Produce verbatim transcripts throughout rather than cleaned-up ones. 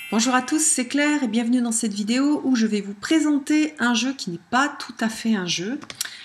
Bonjour à tous, c'est Claire et bienvenue dans cette vidéo où je vais vous présenter un jeu qui n'est pas tout à fait un jeu.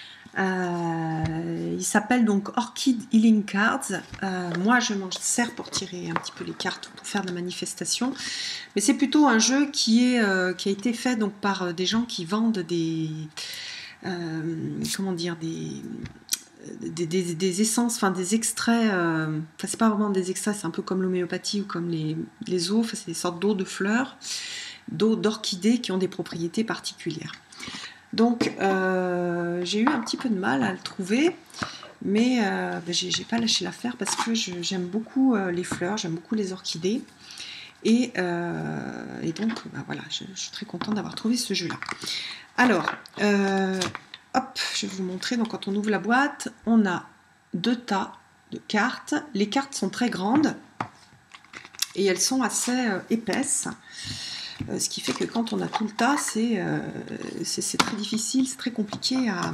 Euh, il s'appelle donc Orchid Healing Cards. Euh, moi je m'en sers pour tirer un petit peu les cartes pour faire de la manifestation. Mais c'est plutôt un jeu qui, est, euh, qui a été fait donc, par des gens qui vendent des... Euh, comment dire des... Des, des, des essences, enfin des extraits, euh, enfin c'est pas vraiment des extraits, c'est un peu comme l'homéopathie ou comme les, les eaux, enfin, c'est des sortes d'eau de fleurs, d'eau d'orchidées qui ont des propriétés particulières. Donc euh, j'ai eu un petit peu de mal à le trouver, mais euh, ben, j'ai pas lâché l'affaire parce que j'aime beaucoup euh, les fleurs, j'aime beaucoup les orchidées. Et, euh, et donc ben, voilà, je, je suis très contente d'avoir trouvé ce jeu-là. Alors, euh, hop, je vais vous montrer. Donc, quand on ouvre la boîte, on a deux tas de cartes. Les cartes sont très grandes et elles sont assez euh, épaisses. Euh, ce qui fait que quand on a tout le tas, c'est euh, très difficile, c'est très compliqué à,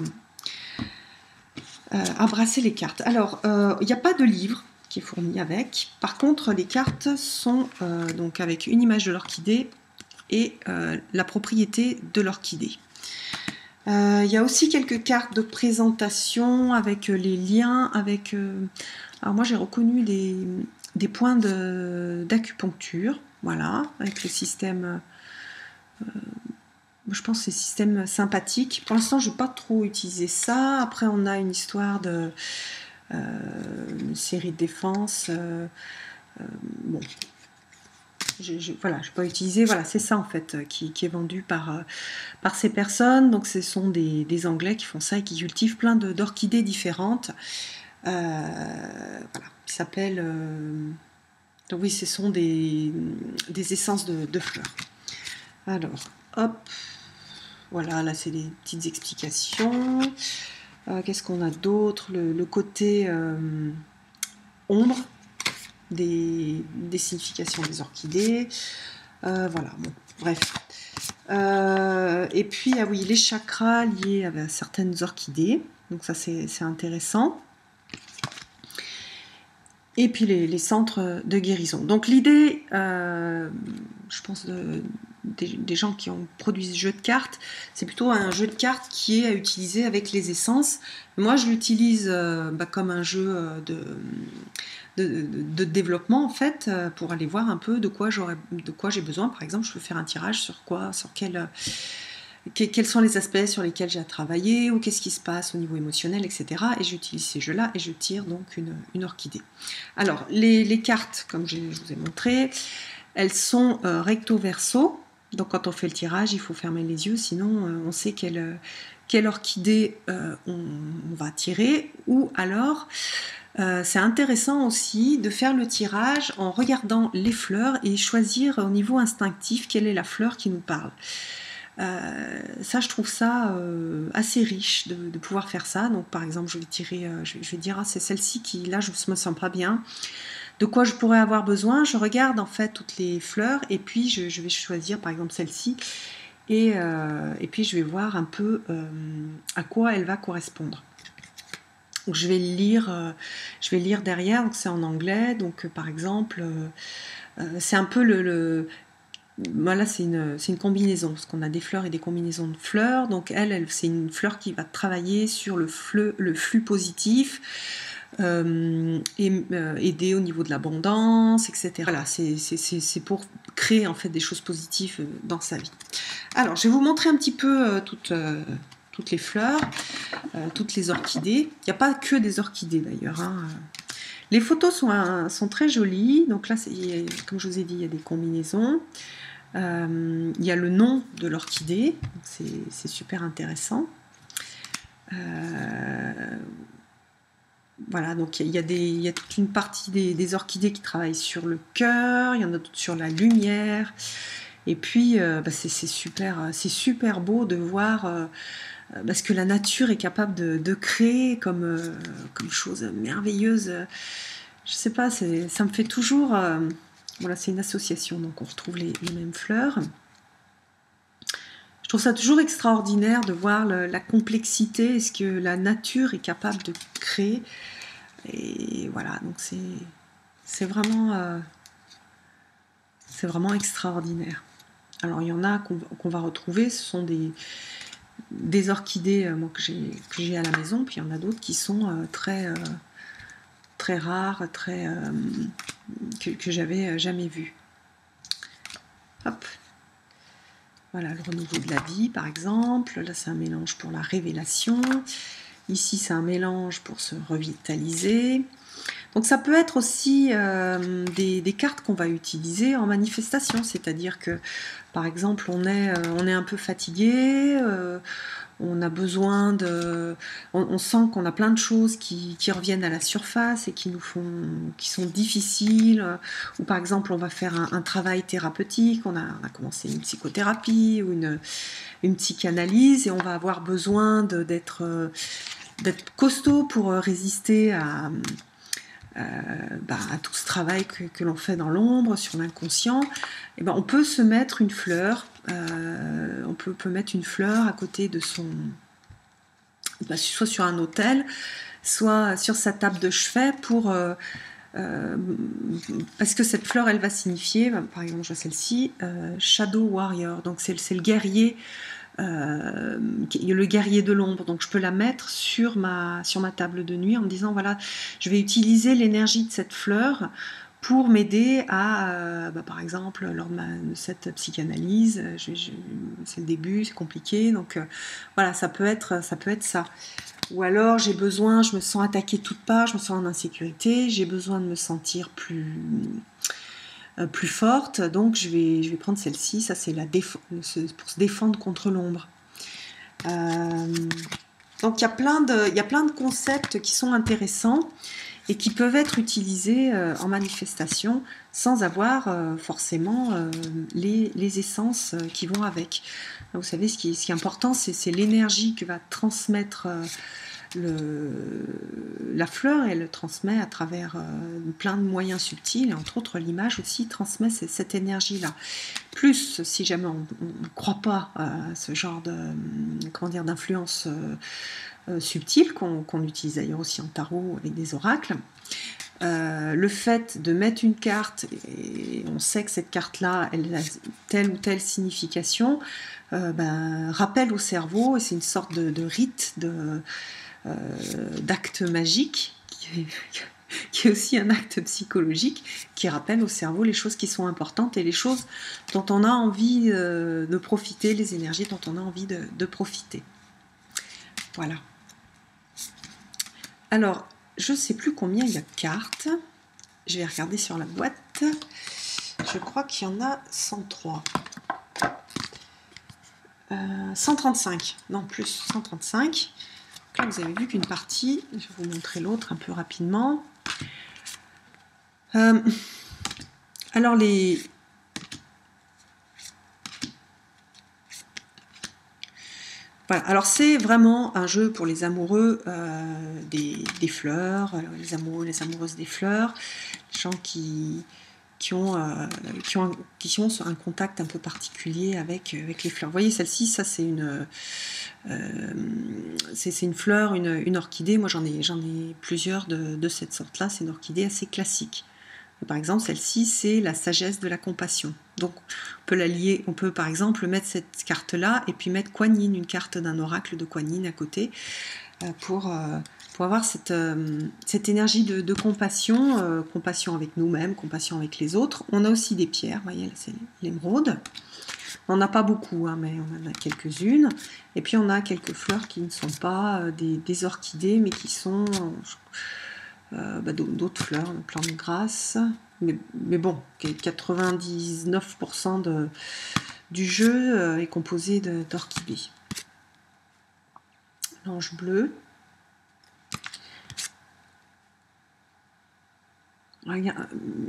euh, à brasser les cartes. Alors, il euh, n'y a pas de livre qui est fourni avec. Par contre, les cartes sont euh, donc avec une image de l'orchidée et euh, la propriété de l'orchidée. Il euh, y a aussi quelques cartes de présentation avec euh, les liens, avec... Euh, alors moi j'ai reconnu des, des points d'acupuncture, voilà, avec le système... Euh, je pense que c'est système sympathique. Pour l'instant je n'ai pas trop utilisé ça. Après on a une histoire de... Euh, une série de défense. Euh, euh, bon... Je, je, voilà, je n'ai pas utilisé, voilà, c'est ça en fait qui, qui est vendu par, euh, par ces personnes. Donc ce sont des, des Anglais qui font ça et qui cultivent plein d'orchidées différentes. Euh, voilà, qui s'appellent... Euh, donc oui, ce sont des, des essences de, de fleurs. Alors, hop, voilà, là c'est des petites explications. Euh, Qu'est-ce qu'on a d'autre? le, le côté euh, ombre des, des significations des orchidées. Euh, voilà, bon, bref. Euh, et puis, ah oui, les chakras liés à certaines orchidées. Donc ça, c'est intéressant. Et puis les, les centres de guérison. Donc l'idée, euh, je pense, de, des, des gens qui ont produit ce jeu de cartes, c'est plutôt un jeu de cartes qui est à utiliser avec les essences. Moi, je l'utilise euh, bah, comme un jeu de... De, de, de développement en fait, pour aller voir un peu de quoi j'aurais, de quoi j'ai besoin. Par exemple, je peux faire un tirage sur quoi, sur quel, que, quels sont les aspects sur lesquels j'ai à travailler, ou qu'est-ce qui se passe au niveau émotionnel, et cetera. Et j'utilise ces jeux-là et je tire donc une, une orchidée. Alors, les, les cartes, comme je, je vous ai montré, elles sont euh, recto verso. Donc, quand on fait le tirage, il faut fermer les yeux, sinon euh, on sait quelle, quelle orchidée euh, on, on va tirer, ou alors Euh, c'est intéressant aussi de faire le tirage en regardant les fleurs et choisir au niveau instinctif quelle est la fleur qui nous parle. Euh, ça, je trouve ça euh, assez riche de, de pouvoir faire ça. Donc, par exemple, je vais tirer, euh, je, vais, je vais dire, ah, c'est celle-ci qui, là, je me sens pas bien. De quoi je pourrais avoir besoin? Je regarde en fait toutes les fleurs et puis je, je vais choisir, par exemple, celle-ci. Et, euh, et puis, je vais voir un peu euh, à quoi elle va correspondre. Donc je vais lire, euh, je vais lire derrière, donc c'est en anglais, donc euh, par exemple, euh, euh, c'est un peu le... le voilà, c'est une, une combinaison, parce qu'on a des fleurs et des combinaisons de fleurs, donc elle, elle c'est une fleur qui va travailler sur le flux, le flux positif, euh, et, euh, aider au niveau de l'abondance, et cetera. Voilà, c'est pour créer en fait des choses positives dans sa vie. Alors, je vais vous montrer un petit peu euh, toute... Euh, toutes les fleurs, euh, toutes les orchidées. Il n'y a pas que des orchidées d'ailleurs. Hein. Les photos sont, euh, sont très jolies. Donc là, comme je vous ai dit, il y a des combinaisons. Euh, il y a le nom de l'orchidée. C'est super intéressant. Euh, voilà, donc il y, a des, il y a toute une partie des, des orchidées qui travaillent sur le cœur. Il y en a d'autres sur la lumière. Et puis, euh, bah, c'est super, c'est super beau de voir... Euh, parce que la nature est capable de, de créer comme, euh, comme chose merveilleuse. Je sais pas, ça me fait toujours... Euh, voilà, c'est une association, donc on retrouve les, les mêmes fleurs. Je trouve ça toujours extraordinaire de voir le, la complexité, est-ce que la nature est capable de créer. Et voilà, donc c'est vraiment... Euh, C'est vraiment extraordinaire. Alors il y en a qu'on qu'on va retrouver, ce sont des, des orchidées euh, moi, que j'ai à la maison, puis il y en a d'autres qui sont euh, très, euh, très rares, très, euh, que, que j'avais jamais vues. Hop. Voilà, le renouveau de la vie, par exemple. Là, c'est un mélange pour la révélation. Ici, c'est un mélange pour se revitaliser. Donc, ça peut être aussi euh, des, des cartes qu'on va utiliser en manifestation. C'est-à-dire que, par exemple, on est, euh, on est un peu fatigué, euh, on a besoin de... On, on sent qu'on a plein de choses qui, qui reviennent à la surface et qui nous font... qui sont difficiles. Ou par exemple, on va faire un, un travail thérapeutique, on a, on a commencé une psychothérapie ou une, une psychanalyse et on va avoir besoin d'être d'être costaud pour résister à... Euh, bah, à tout ce travail que, que l'on fait dans l'ombre, sur l'inconscient, et ben, on peut se mettre une fleur, euh, on peut, peut mettre une fleur à côté de son... Bah, soit sur un autel, soit sur sa table de chevet, pour... Euh, euh, parce que cette fleur, elle va signifier, bah, par exemple, je vois celle-ci, euh, Shadow Warrior, donc c'est le guerrier, Euh, le guerrier de l'ombre, donc je peux la mettre sur ma, sur ma table de nuit en me disant voilà, je vais utiliser l'énergie de cette fleur pour m'aider à, euh, bah, par exemple, lors de, ma, de cette psychanalyse, c'est le début, c'est compliqué, donc euh, voilà, ça peut être ça. Peut être ça. Ou alors j'ai besoin, je me sens attaquée de toutes parts, je me sens en insécurité, j'ai besoin de me sentir plus... plus forte, donc je vais, je vais prendre celle-ci, ça c'est la déf pour se défendre contre l'ombre. Euh, donc il y a plein de, il y a plein de concepts qui sont intéressants et qui peuvent être utilisés euh, en manifestation sans avoir euh, forcément euh, les, les essences euh, qui vont avec. Vous savez, ce qui est, ce qui est important, c'est l'énergie que va transmettre euh, Le, la fleur, elle le transmet à travers euh, plein de moyens subtils, et entre autres l'image aussi transmet cette, cette énergie-là. Plus, si jamais on ne croit pas à ce genre de, comment dire, d'influence euh, euh, subtile, qu'on qu'on utilise d'ailleurs aussi en tarot avec des oracles, euh, le fait de mettre une carte, et on sait que cette carte-là, elle a telle ou telle signification, euh, ben, rappelle au cerveau, et c'est une sorte de, de rite, de... Euh, d'acte magique qui est, qui est aussi un acte psychologique qui rappelle au cerveau les choses qui sont importantes et les choses dont on a envie euh, de profiter, les énergies dont on a envie de, de profiter. Voilà. Alors, je ne sais plus combien il y a de cartes. Je vais regarder sur la boîte. Je crois qu'il y en a cent trois. Euh, cent trente-cinq. Non, plus cent trente-cinq. Là, vous avez vu qu'une partie, je vais vous montrer l'autre un peu rapidement. Euh, alors les... Voilà, alors c'est vraiment un jeu pour les amoureux euh, des, des fleurs, les amoureux, les amoureuses des fleurs, les gens qui, qui, ont, euh, qui, ont, qui ont un contact un peu particulier avec, avec les fleurs. Vous voyez, celle-ci, ça c'est une... Euh, c'est une fleur, une, une orchidée. Moi j'en ai, j'en ai plusieurs de, de cette sorte-là. C'est une orchidée assez classique. Par exemple, celle-ci, c'est la sagesse de la compassion. Donc, on peut la lier, on peut par exemple mettre cette carte-là et puis mettre Kuan Yin, une carte d'un oracle de Kuan Yin à côté, euh, pour, euh, pour avoir cette, euh, cette énergie de, de compassion, euh, compassion avec nous-mêmes, compassion avec les autres. On a aussi des pierres, vous voyez, c'est l'émeraude. On n'en a pas beaucoup, hein, mais on en a quelques-unes. Et puis on a quelques fleurs qui ne sont pas euh, des, des orchidées, mais qui sont euh, bah, d'autres fleurs, le plan de grâce. Mais, mais bon, quatre-vingt-dix-neuf pour cent de, du jeu euh, est composé d'orchidées. L'ange bleu. Regarde.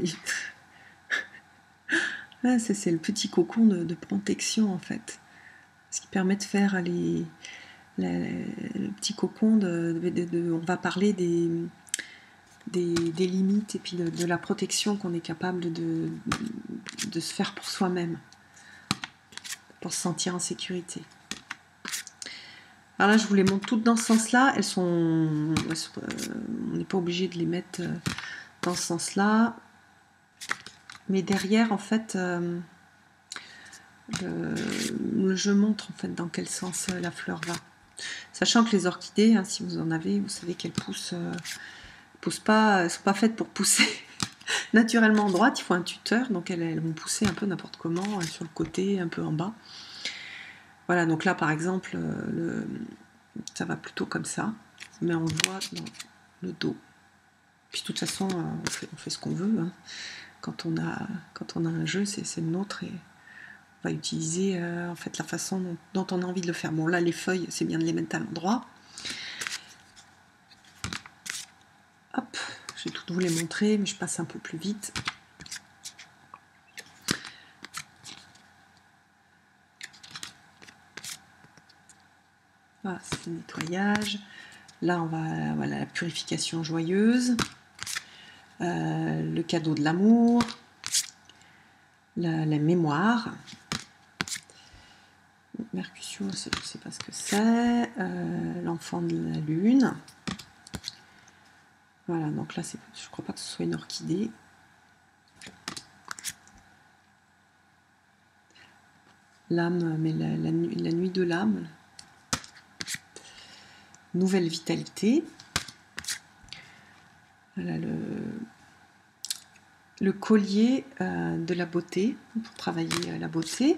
Là, c'est le petit cocon de, de protection en fait. Ce qui permet de faire les, les, le petit cocon de, de, de, de... On va parler des, des, des limites et puis de, de la protection qu'on est capable de, de, de se faire pour soi-même, pour se sentir en sécurité. Alors là, je vous les montre toutes dans ce sens-là. Elles sont... Elles sont euh, on n'est pas obligé de les mettre dans ce sens-là. mais derrière, en fait, euh, le, je montre en fait dans quel sens la fleur va. Sachant que les orchidées, hein, si vous en avez, vous savez qu'elles poussent, euh, poussent pas, elles sont pas faites pour pousser naturellement en droite, il faut un tuteur, donc elles, elles vont pousser un peu n'importe comment, sur le côté, un peu en bas. Voilà, donc là par exemple, le, ça va plutôt comme ça, mais on voit dans le dos. Puis de toute façon, on fait, on fait ce qu'on veut. Hein. Quand, on a, quand on a un jeu, c'est le nôtre et on va utiliser euh, en fait la façon dont, dont on a envie de le faire. Bon là, les feuilles, c'est bien de les mettre à l'endroit. Hop, je vais toutes vous les montrer, mais je passe un peu plus vite. Voilà, c'est le nettoyage. Là, on va, voilà, la purification joyeuse, euh, le cadeau de l'amour, la, la mémoire. Mercutio, je ne sais pas ce que c'est. Euh, L'enfant de la lune. Voilà, donc là, je ne crois pas que ce soit une orchidée. L'âme, mais la, la, la nuit de l'âme. Nouvelle vitalité. Voilà le, le collier euh, de la beauté, pour travailler la beauté.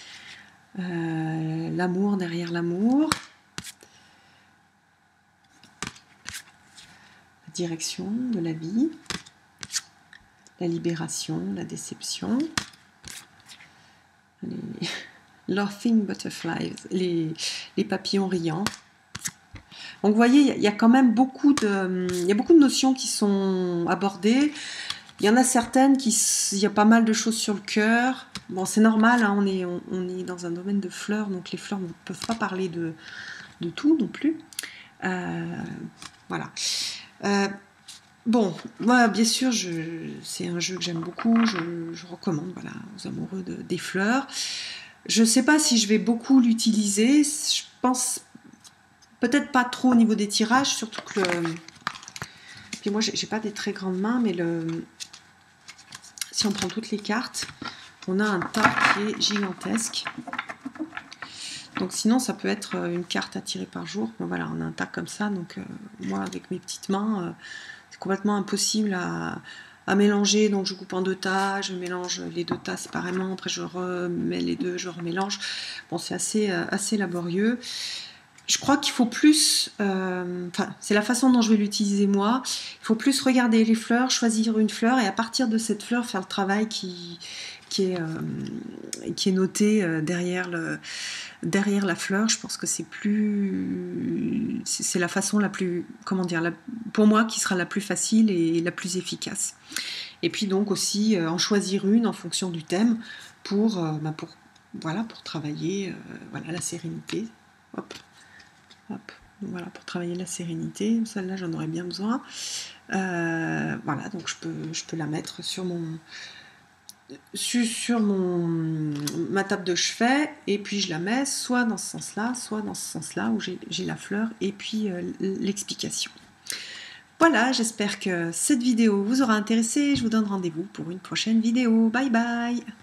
Euh, l'amour derrière l'amour. La direction de la vie. La libération, la déception. Les laughing butterflies, les, les papillons riants. Donc vous voyez, il y a quand même beaucoup de, il y a beaucoup de notions qui sont abordées. Il y en a certaines qui, il y a pas mal de choses sur le cœur. Bon, c'est normal, hein, on est, on, on est dans un domaine de fleurs, donc les fleurs ne peuvent pas parler de, de tout non plus. Euh, voilà. Euh, bon, moi, bien sûr, c'est un jeu que j'aime beaucoup. Je, je recommande, voilà, aux amoureux de, des fleurs. Je ne sais pas si je vais beaucoup l'utiliser. Je pense peut-être pas trop au niveau des tirages, surtout que le... Puis moi, j'ai pas des très grandes mains, mais le... si on prend toutes les cartes, on a un tas qui est gigantesque. Donc sinon, ça peut être une carte à tirer par jour. Mais voilà, on a un tas comme ça. Donc euh, moi, avec mes petites mains, euh, c'est complètement impossible à... à mélanger. Donc je coupe en deux tas, je mélange les deux tas séparément. Après, je remets les deux, je remélange. Bon, c'est assez, euh, assez laborieux. Je crois qu'il faut plus, euh, enfin, c'est la façon dont je vais l'utiliser moi, il faut plus regarder les fleurs, choisir une fleur et à partir de cette fleur faire le travail qui, qui, est, euh, qui est noté euh, derrière, le, derrière la fleur. Je pense que c'est plus, c'est la façon la plus, comment dire, la, pour moi qui sera la plus facile et la plus efficace. Et puis donc aussi euh, en choisir une en fonction du thème pour, euh, bah pour, voilà, pour travailler euh, voilà, la sérénité. Hop. Hop, voilà, pour travailler la sérénité, celle-là j'en aurais bien besoin. Euh, voilà, donc je peux, je peux la mettre sur mon, sur, sur mon, ma table de chevet, et puis je la mets soit dans ce sens-là, soit dans ce sens-là où j'ai la fleur, et puis euh, l'explication. Voilà, j'espère que cette vidéo vous aura intéressé. Je vous donne rendez-vous pour une prochaine vidéo. Bye bye!